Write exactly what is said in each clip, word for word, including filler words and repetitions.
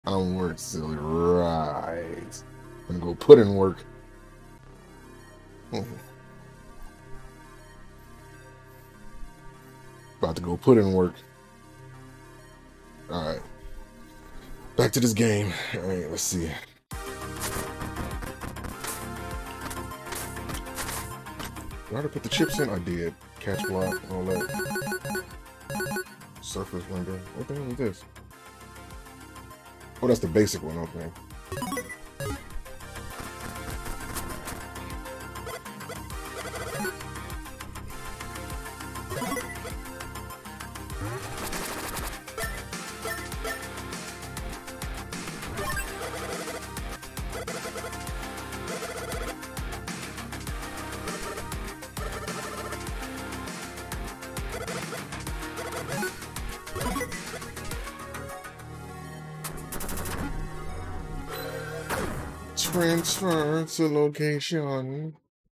I don't work silly. Right. I'm gonna go put in work. Mm-hmm. About to go put in work. Alright. Back to this game. Alright, let's see. Did I put the chips in? I did. Catch block, all that. Surface window. What the hell is this? Oh, that's the basic one, okay. Transfer to location.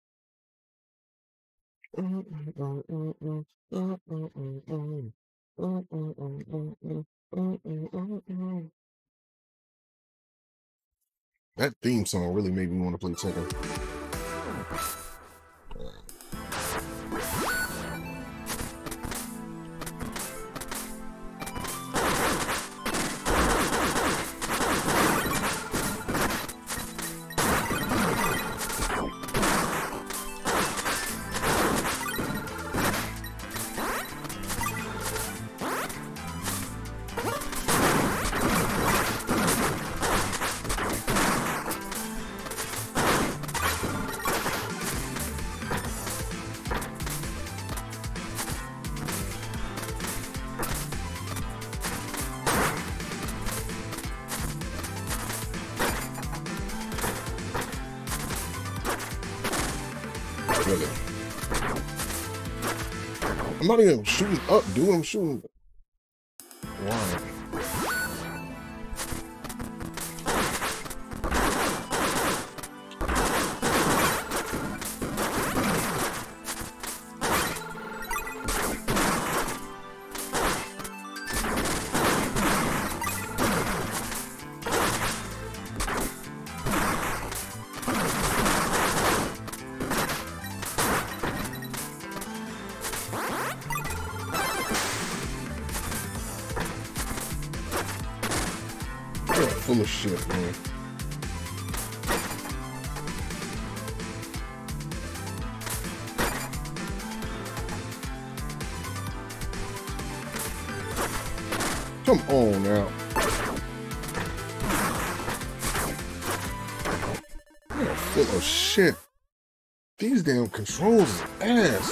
That theme song really made me want to play Tekken. Really. I'm not even shooting up, dude. I'm shooting. Why? Full of shit, man. Come on now. You're full of shit. These damn controls is ass.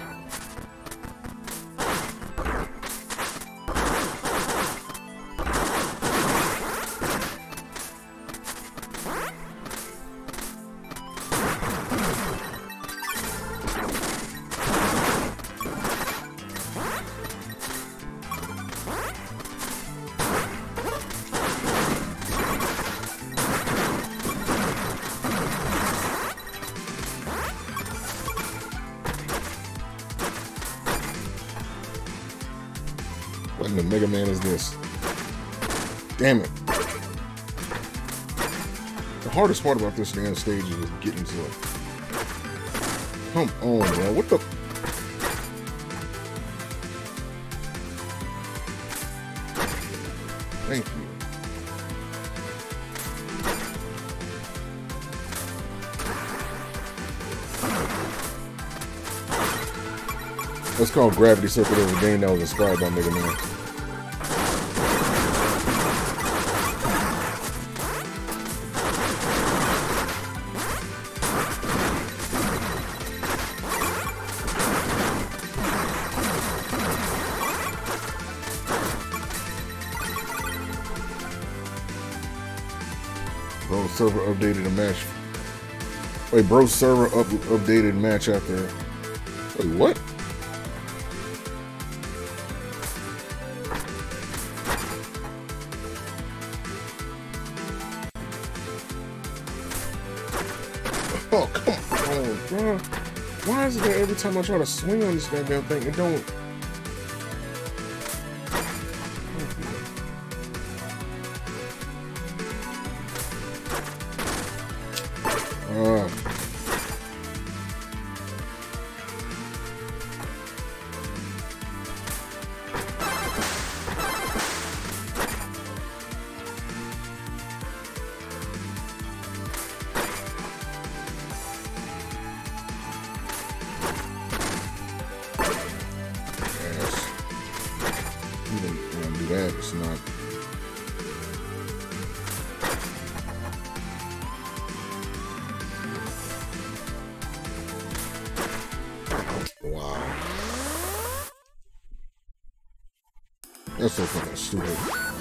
What in the Mega Man is this? Damn it. The hardest part about this damn stage is getting to it. Come on, bro. What the? Thank you. That's called Gravity Circuit of a game that was inspired by Mega Man. Bro, server updated a match. Wait, bro, server up updated match after. Wait, what? Oh, come on, bro. Why is it that every time I try to swing on this goddamn thing, it don't... Uh, yes. Even when I do that, it's not. Wow. That's so fucking stupid.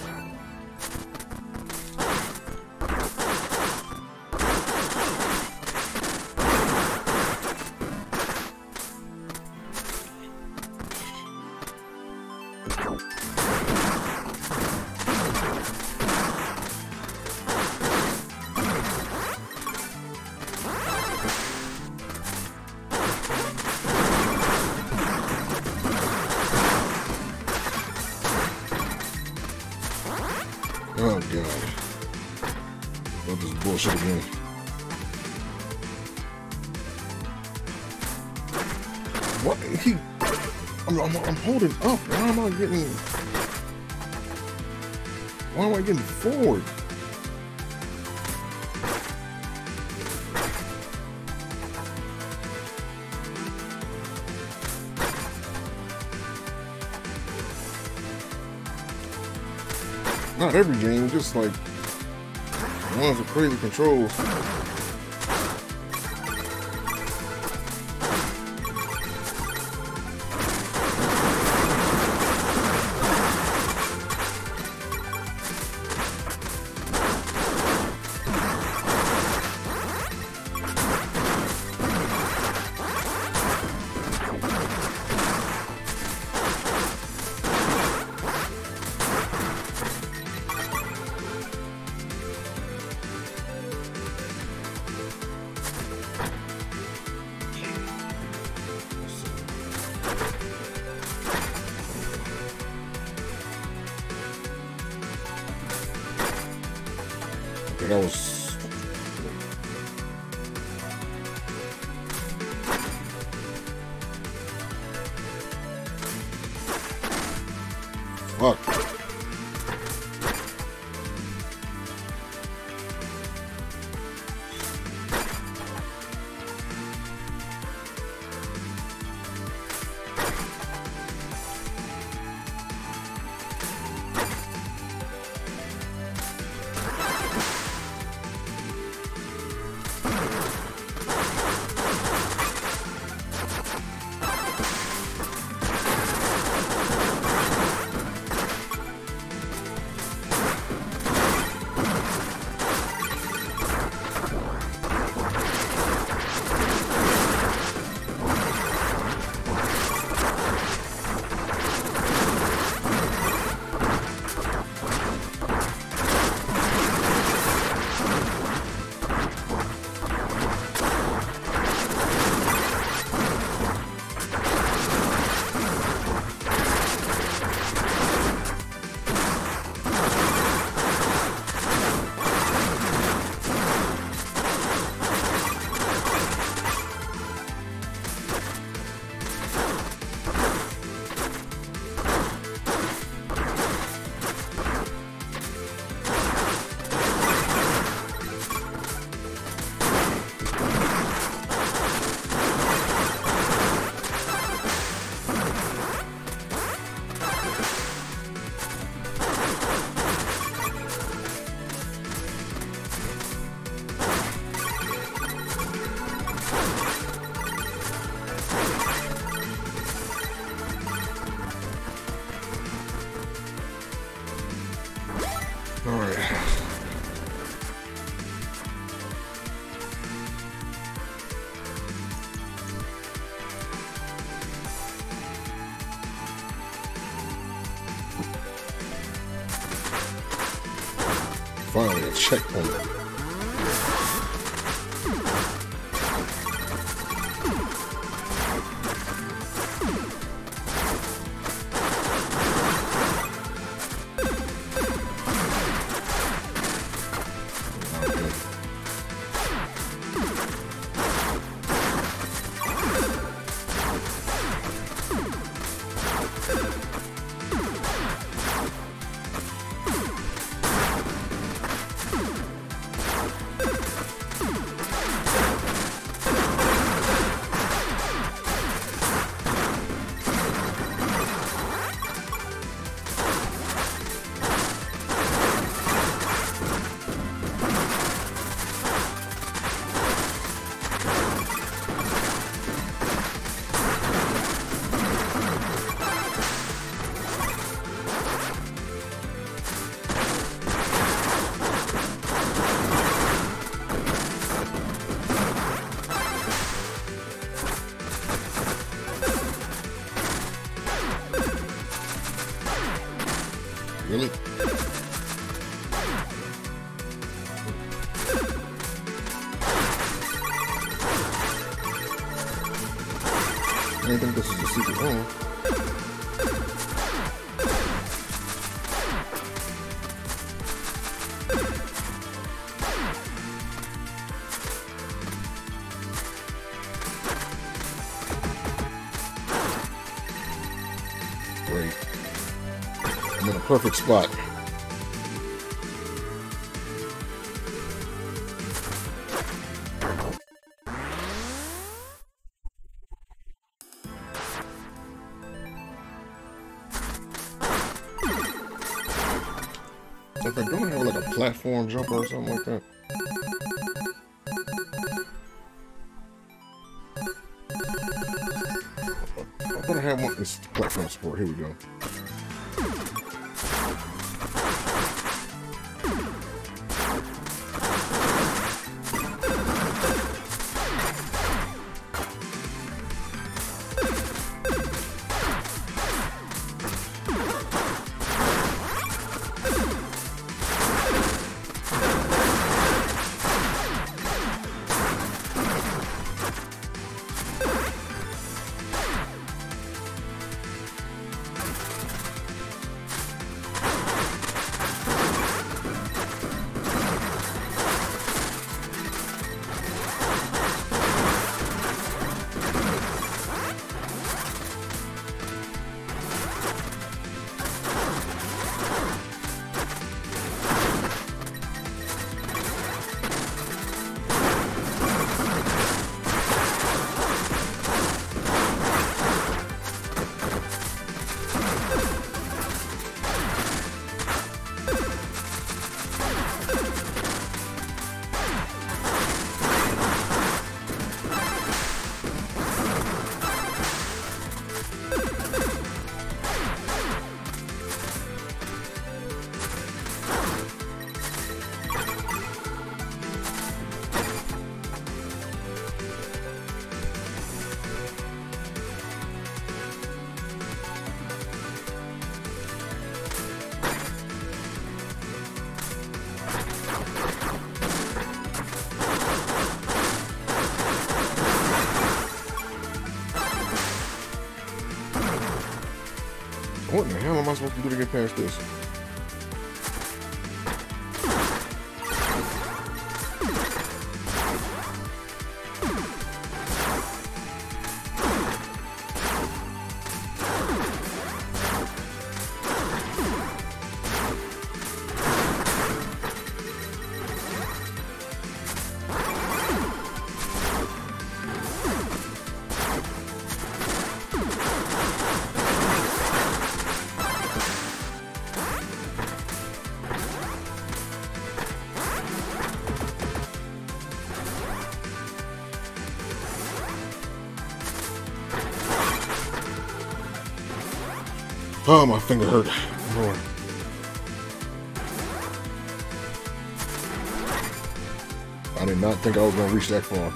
Oh god. About this bullshit again. What? He. I'm, I'm, I'm holding up. Why am I getting. Why am I getting forward? Not every game, just like ones with crazy controls. Okay, that was. Fuck. All right. Finally, a checkpoint. didn't think this was a secret room. Great. I'm in a perfect spot. So if I don't have like a platform jumper or something like that. I thought I had one. This platform support. Here we go. What the hell am I supposed to do to get past this? Oh, my finger hurt. Lord. I did not think I was going to reach that far.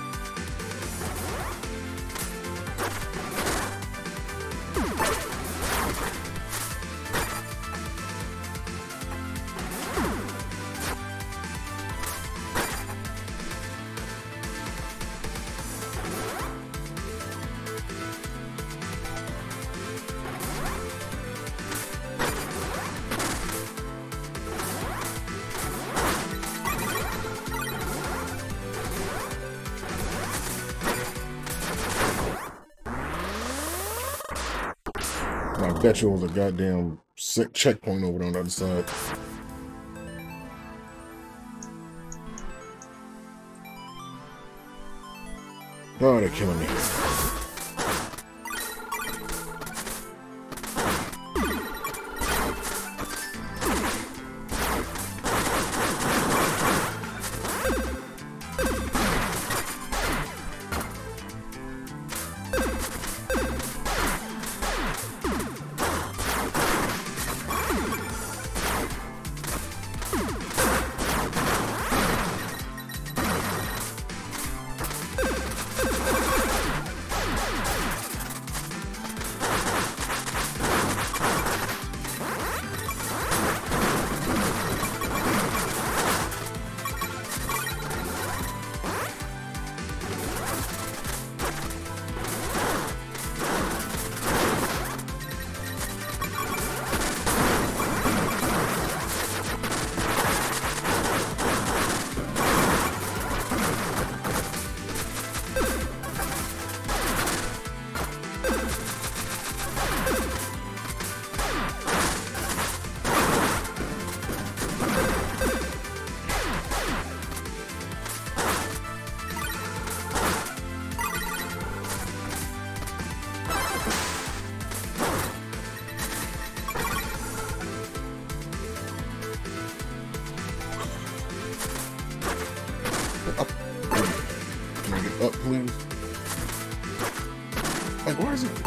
I bet you it was a goddamn sick checkpoint over on the other side. Oh, they're killing me. Up, please. Like, why is it?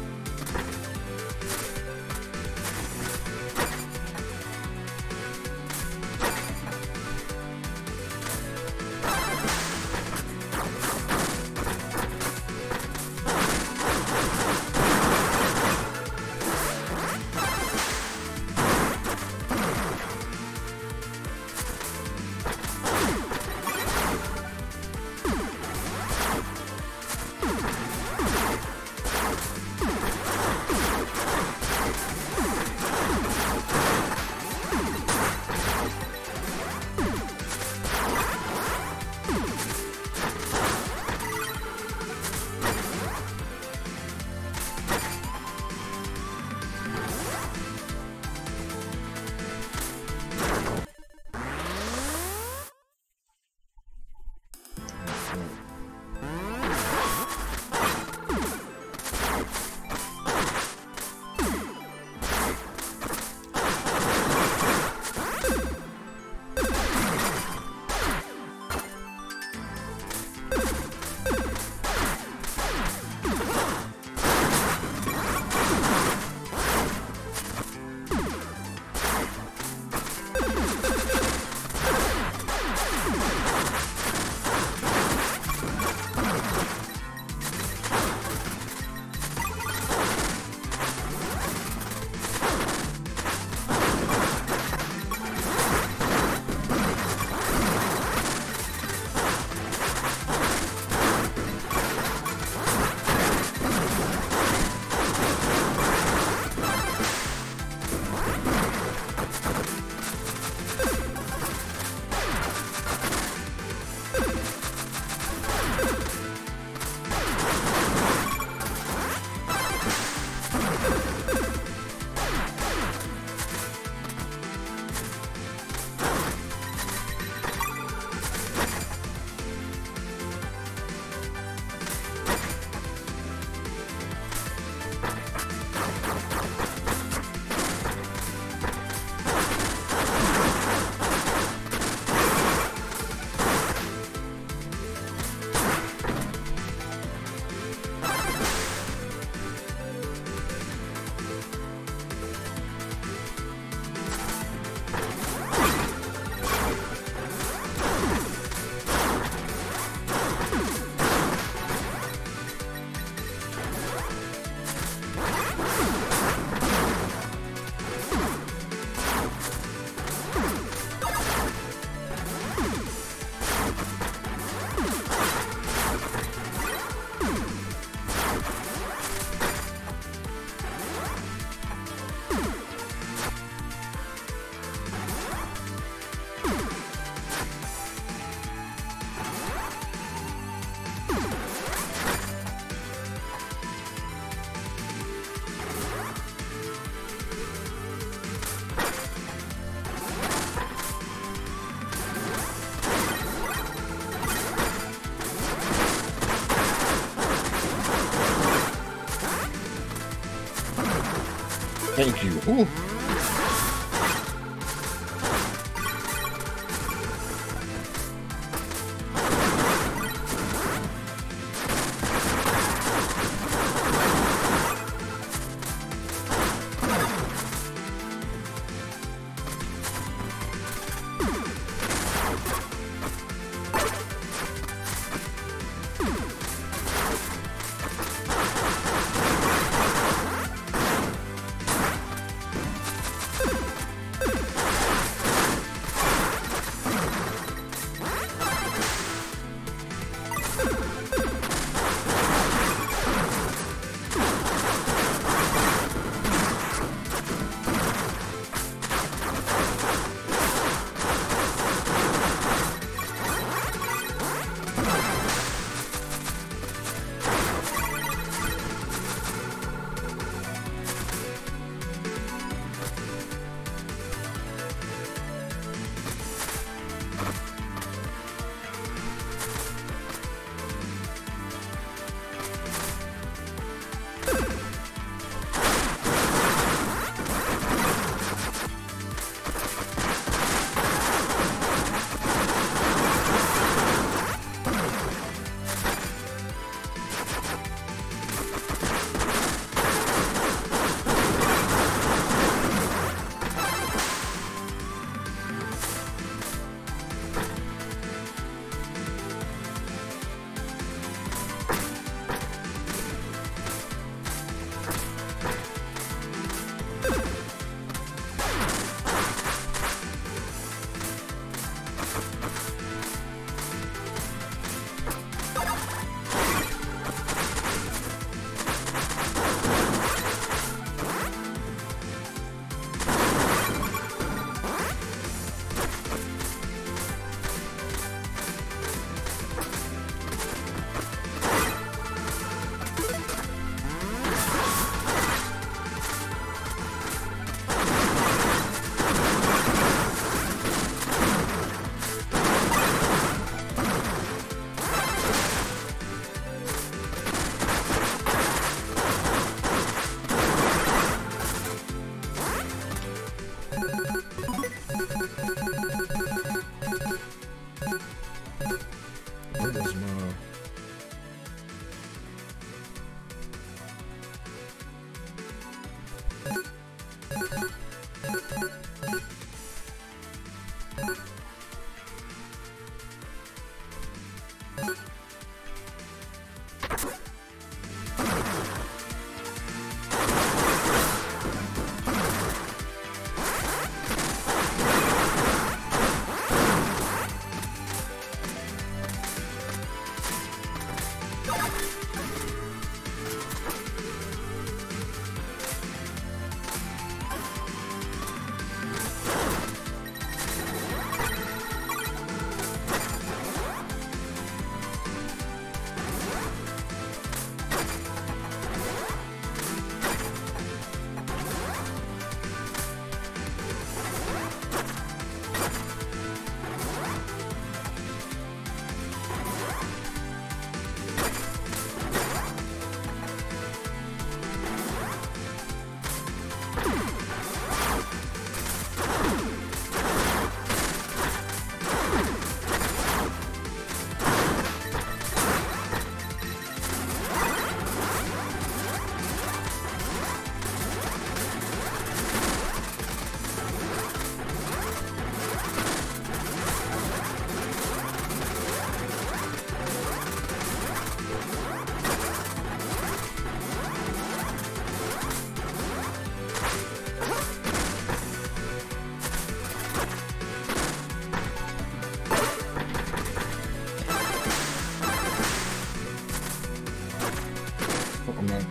Thank you. Ooh.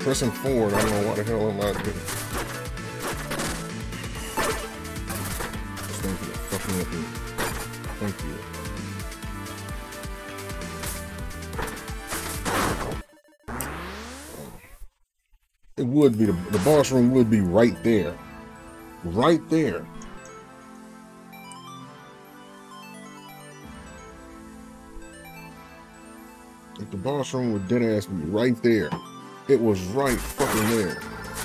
pressing forward. I don't know why the hell I'm not doing. Thank you. Fuck me up here. Thank you. It would be, the, the boss room would be right there. Right there. If the boss room would dead ass be right there. It was right fucking there.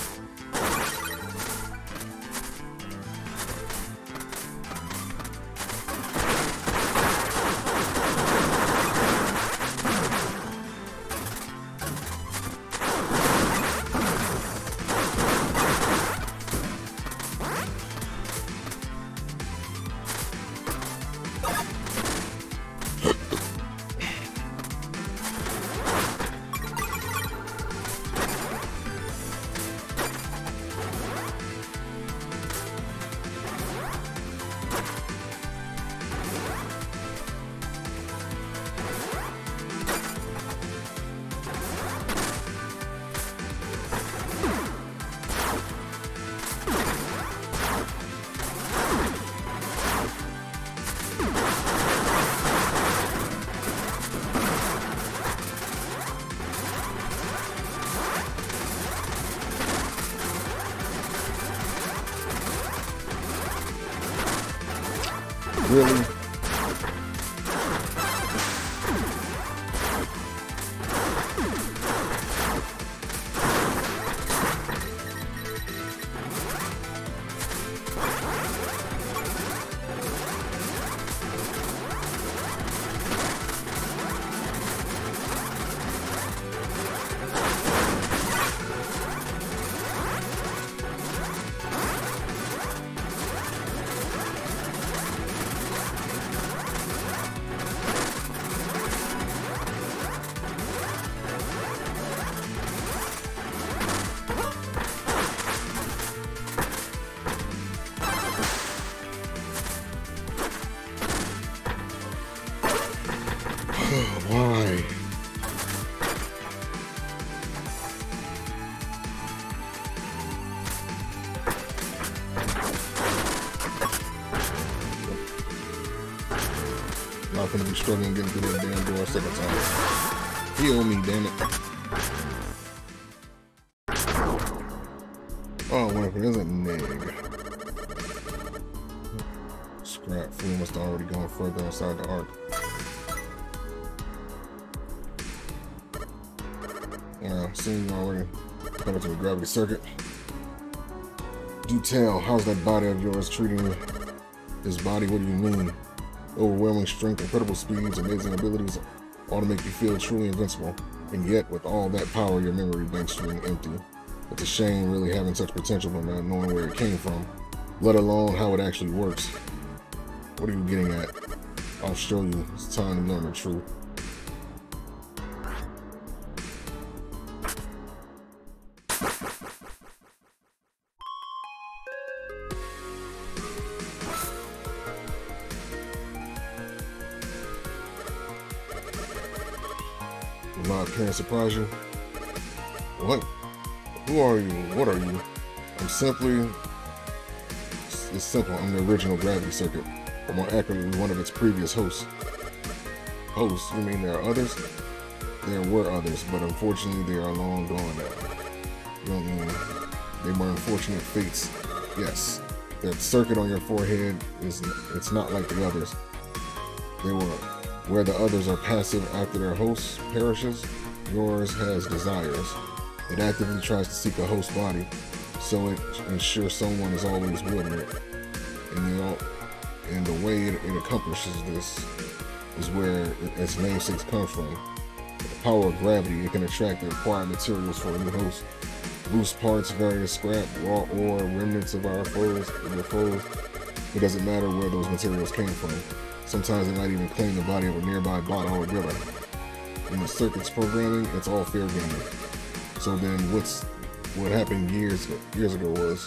Really? Why? Not gonna be struggling getting through that damn door a second time. Heal me, damn it. Oh, what if it isn't Nig? Scrap food must have already gone further inside the arc. Yeah, seen you already. Coming to the gravity circuit. Do tell, how's that body of yours treating you? His body, what do you mean? Overwhelming strength, incredible speeds, amazing abilities, all to make you feel truly invincible. And yet, with all that power, your memory bank's feeling empty. It's a shame really having such potential but not knowing where it came from, let alone how it actually works. What are you getting at? I'll show you. It's time to learn the truth. Will my appearance surprise you? What? Who are you? What are you? I'm simply... It's simple. I'm the original Gravity Circuit. Or more accurately, one of its previous hosts. Hosts? You mean there are others? There were others, but unfortunately they are long gone now. You don't mean... They were unfortunate fates. Yes. That circuit on your forehead is... It's not like the others. They were... Where the others are passive after their host perishes, yours has desires. It actively tries to seek a host body, so it ensures someone is always wielding it. And the, and the way it, it accomplishes this is where it, its namesake comes from. With the power of gravity, it can attract and acquire materials for a new host. Loose parts, various scrap, raw ore, remnants of our foes, of your foes. It doesn't matter where those materials came from. Sometimes it might even claim the body of a nearby bot altogether. In the circuit's programming, it's all fair game. So then what's what happened years years ago was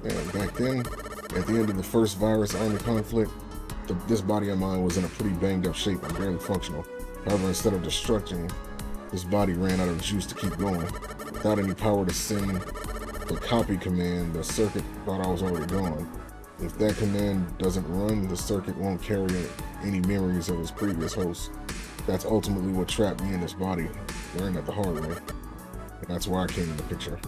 And back then, at the end of the first virus army conflict, the, this body of mine was in a pretty banged up shape and barely functional. However, instead of destructing, this body ran out of juice to keep going. Without any power to send the copy command, the circuit thought I was already gone. If that command doesn't run, the circuit won't carry any memories of its previous host. That's ultimately what trapped me in this body. Learned that the hard way. And that's why I came in the picture.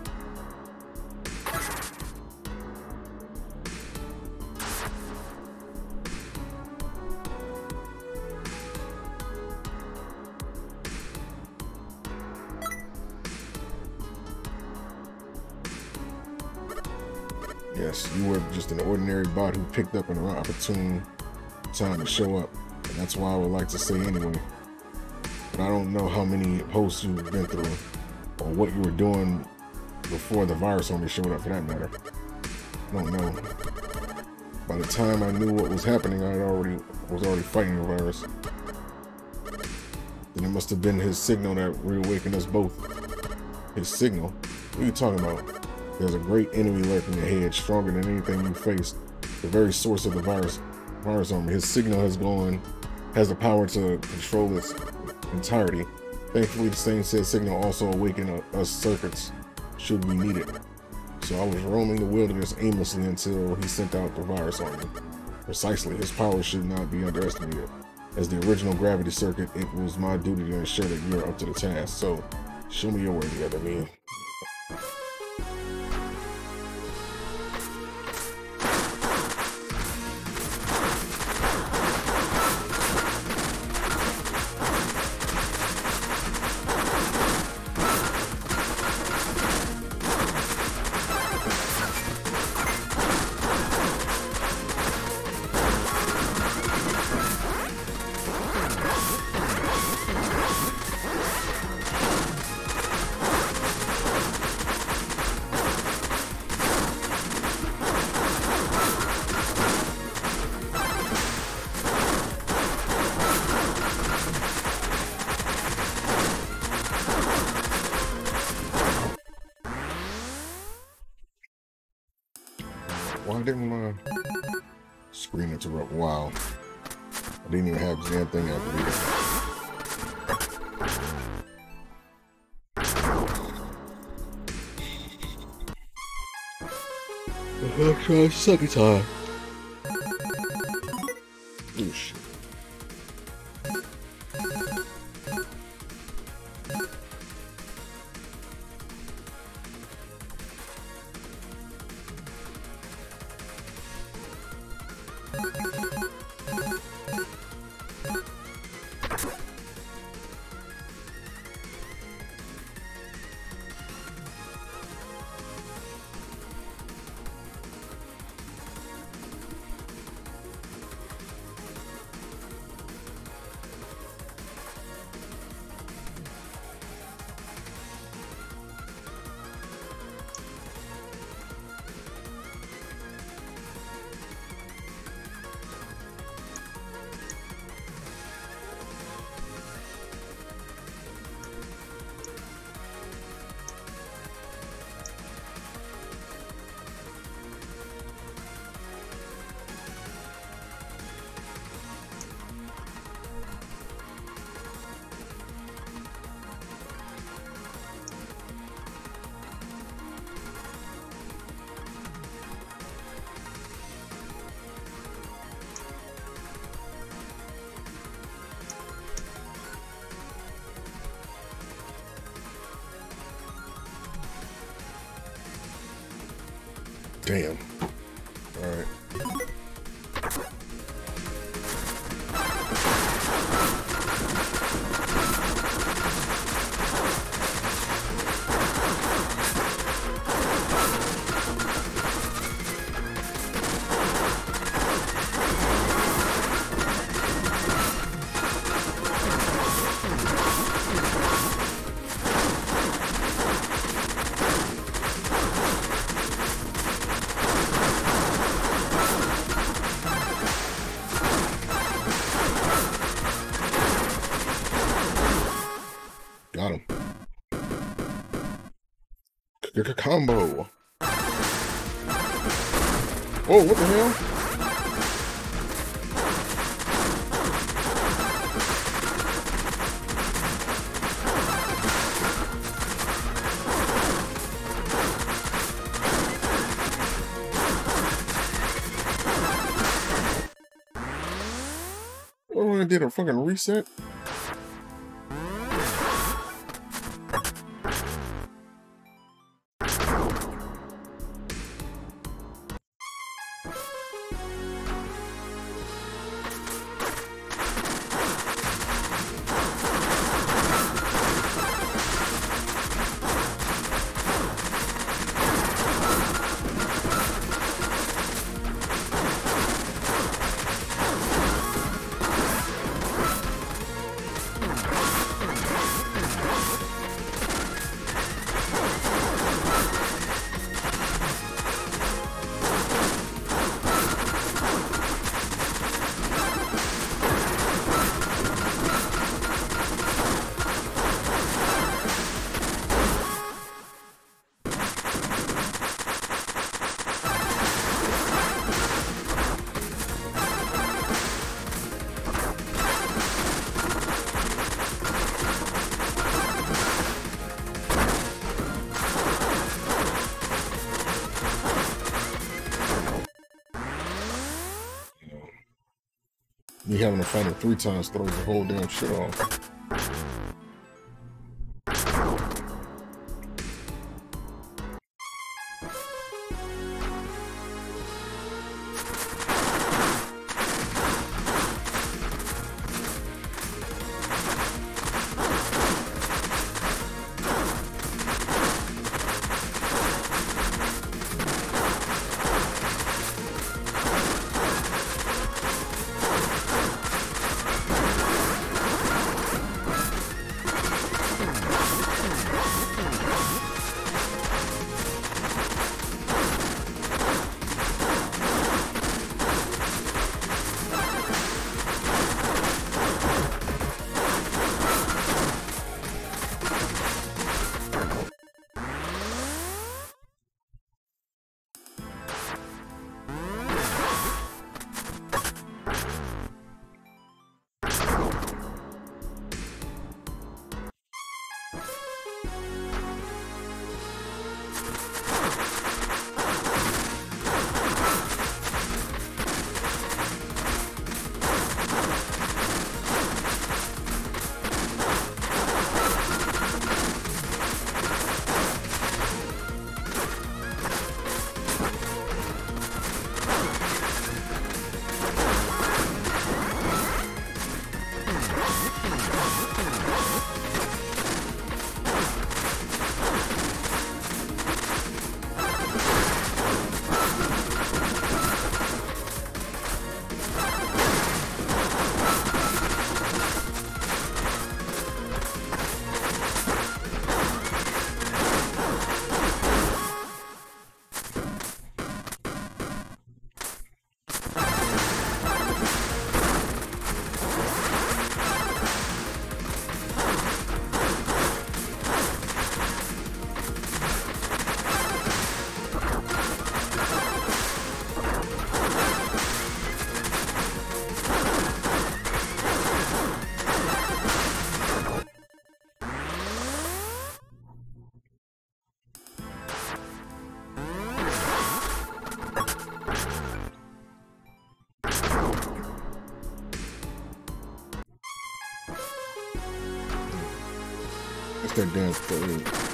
Yes, you were just an ordinary bot who picked up an opportune time to show up. And that's why I would like to say anyway. But I don't know how many hosts you've been through, or what you were doing before the virus army showed up, for that matter. I don't know. By the time I knew what was happening, I had already was already fighting the virus. Then it must have been his signal that reawakened us both. His signal? What are you talking about? There's a great enemy lurking ahead, stronger than anything you faced. The very source of the virus, virus army. His signal has gone, has the power to control its entirety. Thankfully, the same said signal also awakened us circuits should we need it. So I was roaming the wilderness aimlessly until he sent out the virus army. Precisely, his power should not be underestimated. As the original gravity circuit, it was my duty to ensure that you're up to the task. So, show me your way together, man. Why didn't my screen interrupt? Wow. I didn't even have the damn thing activated. I'll try a second time. Oh shit. Damn. All right. Got him. C-c-combo. Oh, what the hell? Oh, I did a fucking reset. Me having to fight him three times throws the whole damn shit off. That's that damn thing.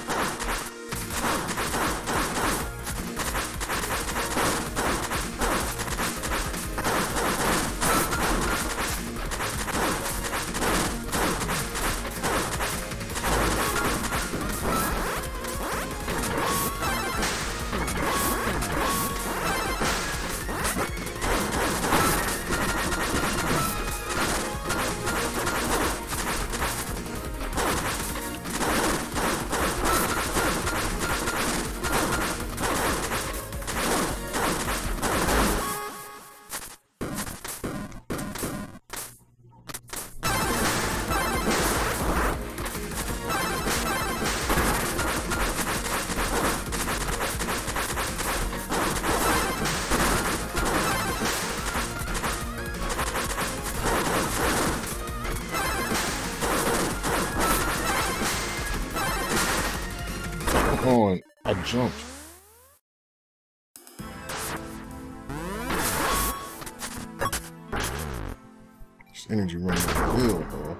on. I jumped. This energy running up the hill, bro.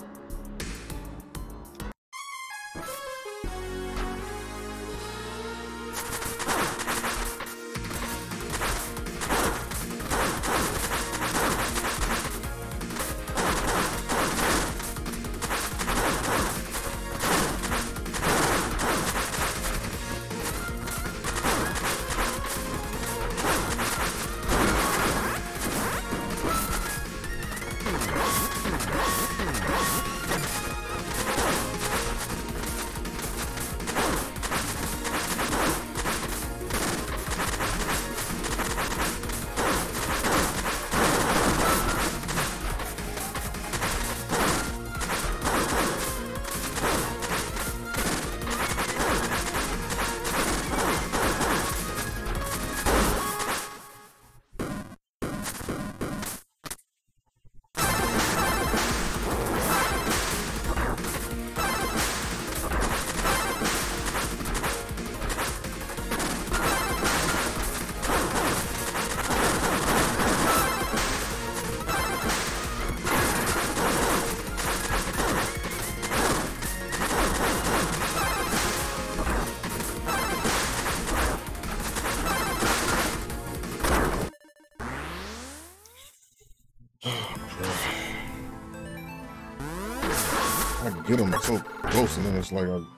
I can get him so close, and then it's like I.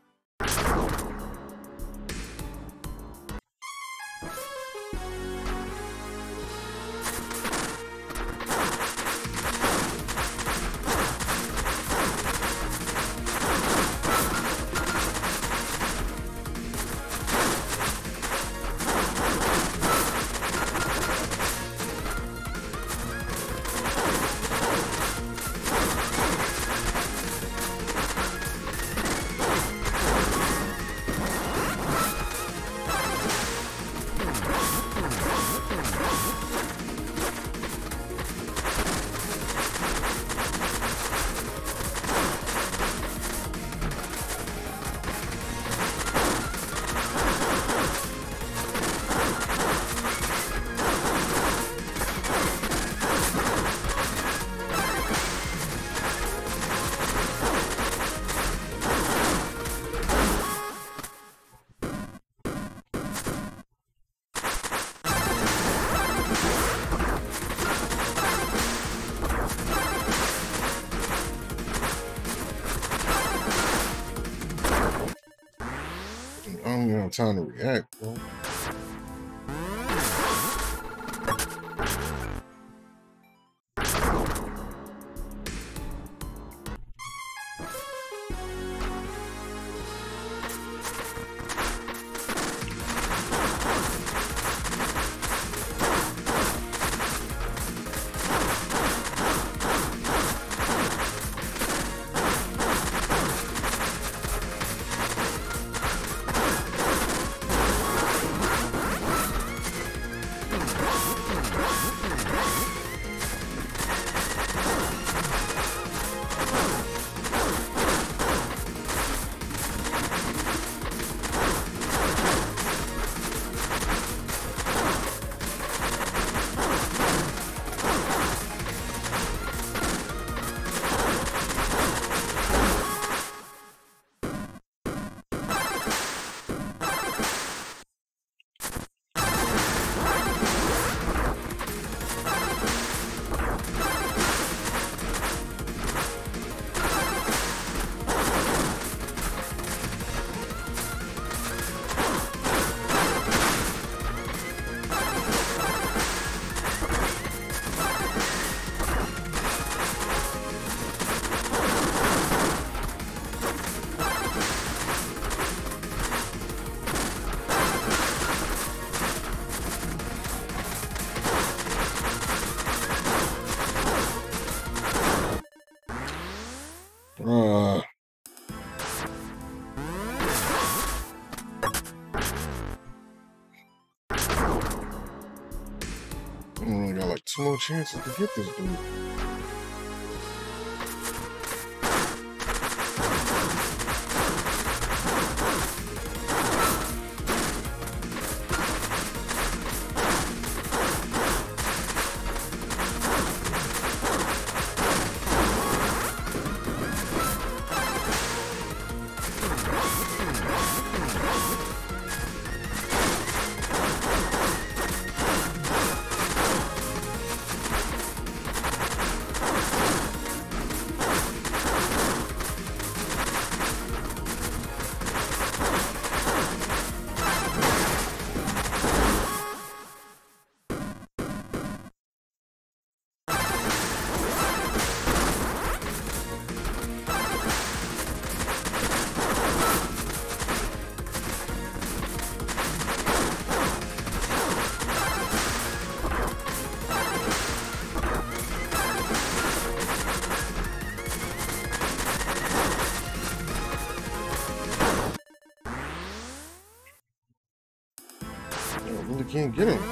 I don't even have time to react, bro. Uh, I only got like two more chances to get this dude. I really can't get him.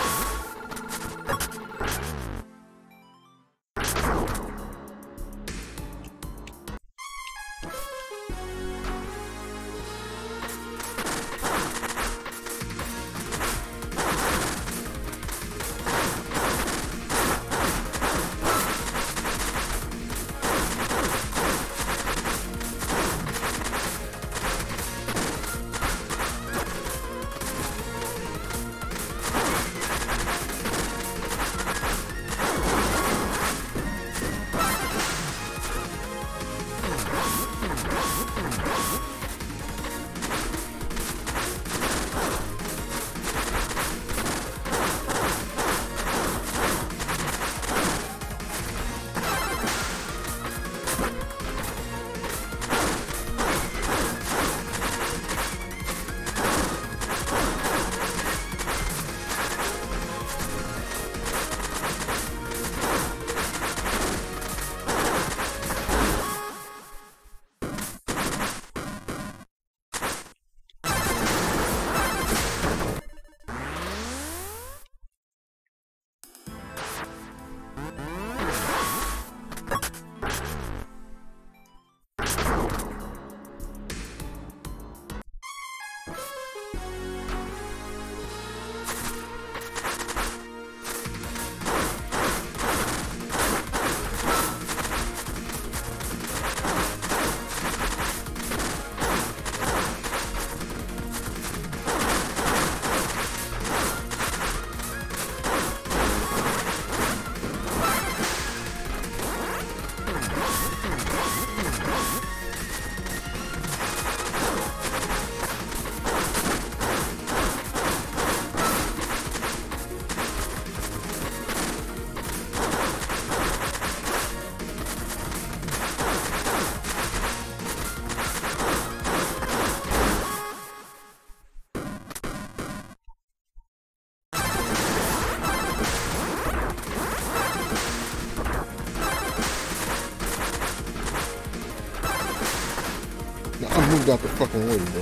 I moved out the fucking way, bro.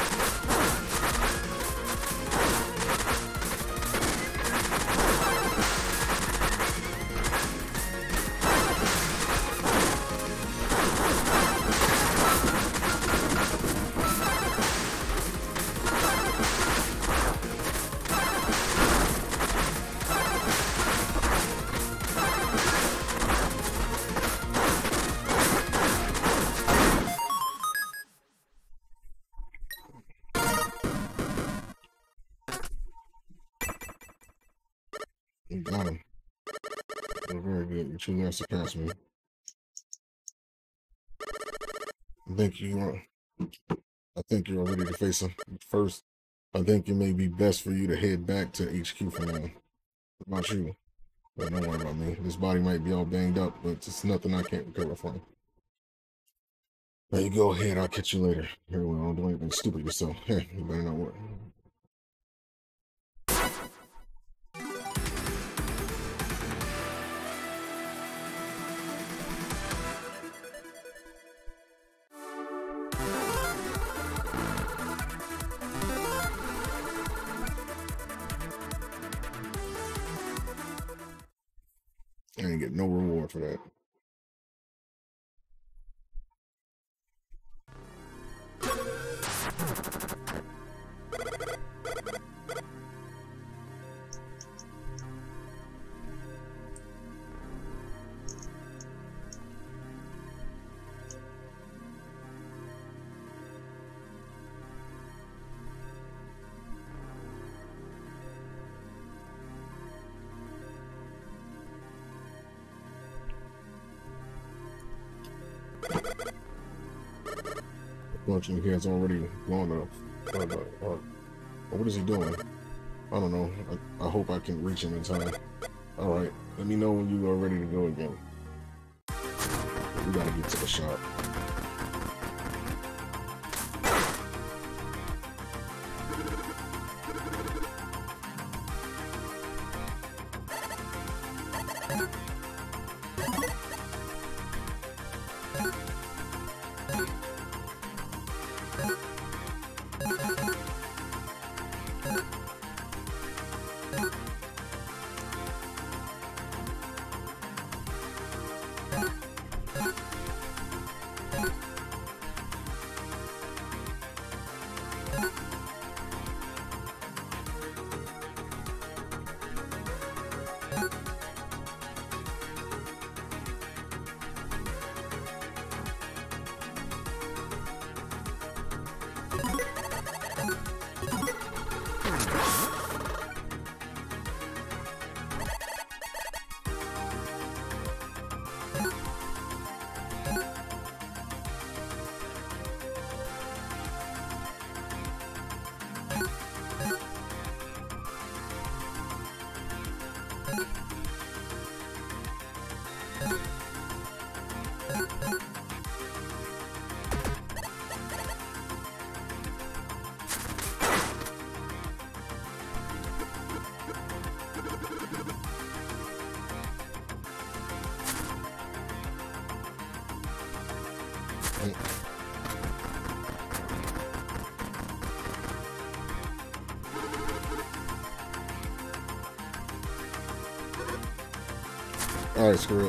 You got him. You're very good. You truly have surpassed me. I think you are. I think you're ready to face him. First, I think it may be best for you to head back to H Q for now. What about you? But don't worry about me. This body might be all banged up, but it's nothing I can't recover from. Now you go ahead. I'll catch you later. Here, well, don't do anything stupid yourself. Hey, you better not worry. I didn't get no reward for that. Launching here has already gone up. Uh, uh, uh, what is he doing? I don't know. I, I hope I can reach him in time. Alright, let me know when you are ready to go again. We gotta get to the shop. Alright, screw it.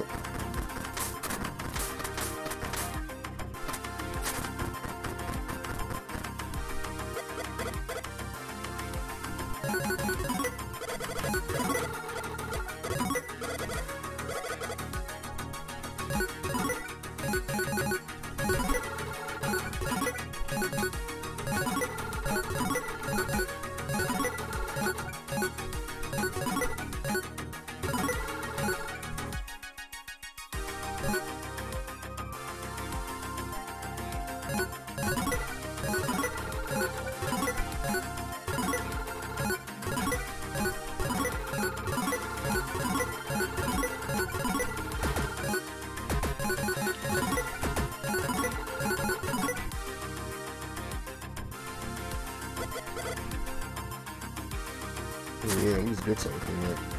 Yeah, at least get something from that.